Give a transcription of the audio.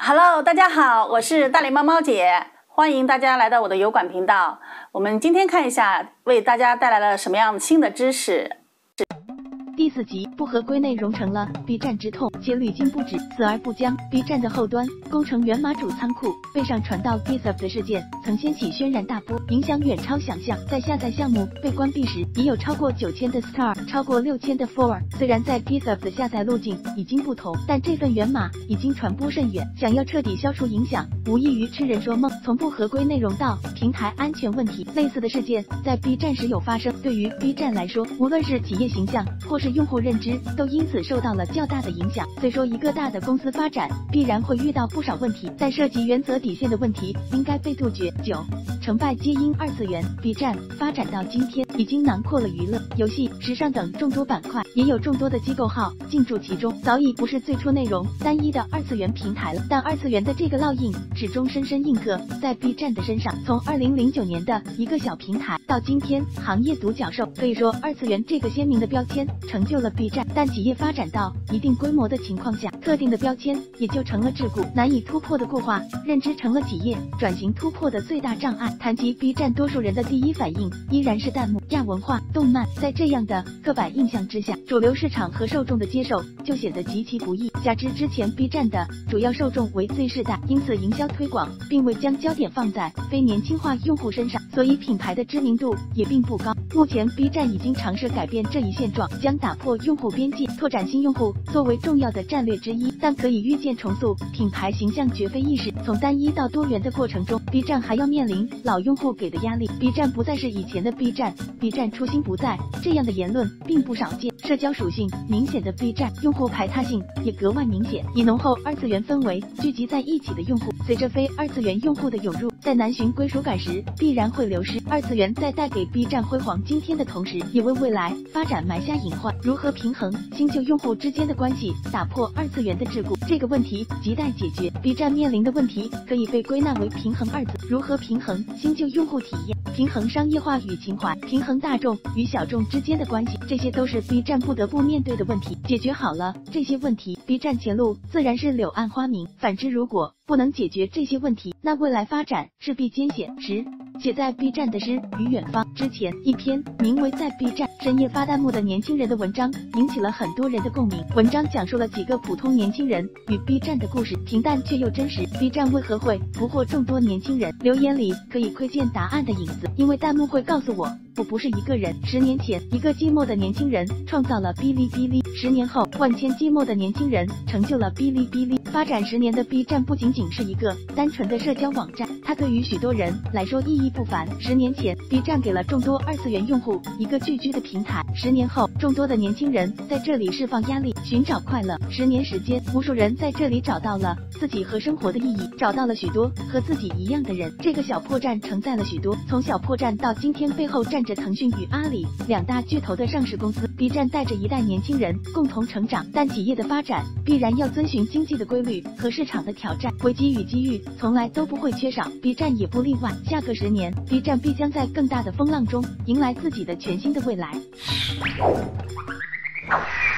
Hello， 大家好，我是大脸猫猫姐，欢迎大家来到我的油管频道。我们今天看一下，为大家带来了什么样新的知识。 第4集，不合规内容成了 B 站之痛，且屡禁不止，死而不僵。B 站的后端工程源码主仓库被上传到 GitHub 的事件，曾掀起轩然大波，影响远超想象。在下载项目被关闭时，已有超过9000的 star， 超过6000的 for。虽然在 GitHub 的下载路径已经不同，但这份源码已经传播甚远。想要彻底消除影响，无异于痴人说梦。从不合规内容到平台安全问题，类似的事件在 B 站时有发生。对于 B 站来说，无论是企业形象或是用户认知，都因此受到了较大的影响。虽说一个大的公司发展必然会遇到不少问题，但涉及原则底线的问题应该被杜绝。9. 成败皆因二次元。 B 站发展到今天，已经囊括了娱乐、游戏、时尚等众多板块，也有众多的机构号进驻其中，早已不是最初内容单一的二次元平台了。但二次元的这个烙印始终深深印刻在 B 站的身上。从2009年的一个小平台，到今天行业独角兽，可以说二次元这个鲜明的标签成就了 B 站。但企业发展到一定规模的情况下，特定的标签也就成了桎梏，难以突破的固化认知成了企业转型突破的最大障碍。谈及 B 站，多数人的第一反应依然是弹幕、亚文化、动漫。在这样的刻板印象之下，主流市场和受众的接受就显得极其不易。加之之前 B 站的主要受众为 Z 世代，因此营销推广并未将焦点放在非年轻化用户身上，所以品牌的知名度也并不高。目前 B 站已经尝试改变这一现状，将打破用户边界、拓展新用户作为重要的战略之一，但可以预见重塑品牌形象绝非易事。从单一到多元的过程中， B 站还要面临老用户给的压力。B 站不再是以前的 B 站， B 站初心不在，这样的言论并不少见。社交属性明显的 B 站，用户排他性也格外明显，以浓厚二次元氛围聚集在一起的用户，随着非二次元用户的涌入，在难寻归属感时必然会流失。二次元在带给 B 站辉煌今天的同时，也为未来发展埋下隐患。如何平衡新旧用户之间的关系，打破二次元的桎梏，这个问题亟待解决。 B 站面临的问题可以被归纳为平衡二字。如何平衡新旧用户体验，平衡商业化与情怀，平衡大众与小众之间的关系，这些都是 B 站不得不面对的问题。解决好了这些问题， B 站前路自然是柳暗花明。反之，如果不能解决这些问题，那未来发展势必艰险。10. 写在 B 站的诗与远方。之前一篇名为《在 B 站深夜发弹幕的年轻人》的文章引起了很多人的共鸣。文章讲述了几个普通年轻人与 B 站的故事，平淡却又真实。 B 站为何会俘获众多年轻人？留言里可以窥见答案的影子，因为弹幕会告诉我不是一个人。10年前，一个寂寞的年轻人创造了哔哩哔哩，10年后，万千寂寞的年轻人成就了哔哩哔哩。发展10年的 B 站不仅仅是一个单纯的社交网站，它对于许多人来说意义不凡。10年前， B 站给了众多二次元用户一个聚居的平台，10年后，众多的年轻人在这里释放压力，寻找快乐。10年时间，无数人在这里找到了自己和生活的意义，找到了许多和自己一样的人。这个小破站承载了许多，从小破站到今天背后站着腾讯与阿里两大巨头的上市公司。 B 站带着一代年轻人共同成长，但企业的发展必然要遵循经济的规律和市场的挑战，危机与机遇从来都不会缺少， B 站也不例外。下个10年， B 站必将在更大的风浪中迎来自己的全新的未来。